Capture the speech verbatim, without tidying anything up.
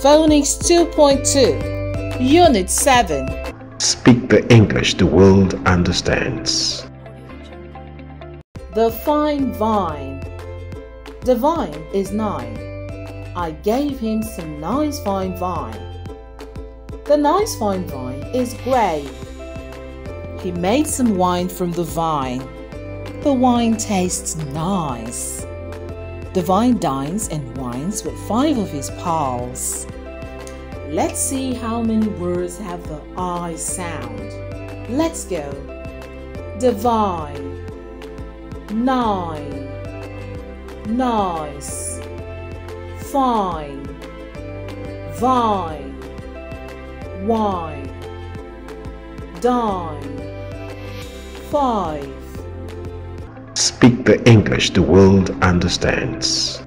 Phonics two point two, Unit seven. Speak the English the world understands. The fine vine. The vine is nine. I gave him some nice fine vine. The nice fine vine is grey. He made some wine from the vine. The wine tastes nice. The vine dines and wines with five of his pals. Let's see how many words have the I sound. Let's go. Divine, nine, nice, fine, vine, wine, dine, five. Speak the English the world understands.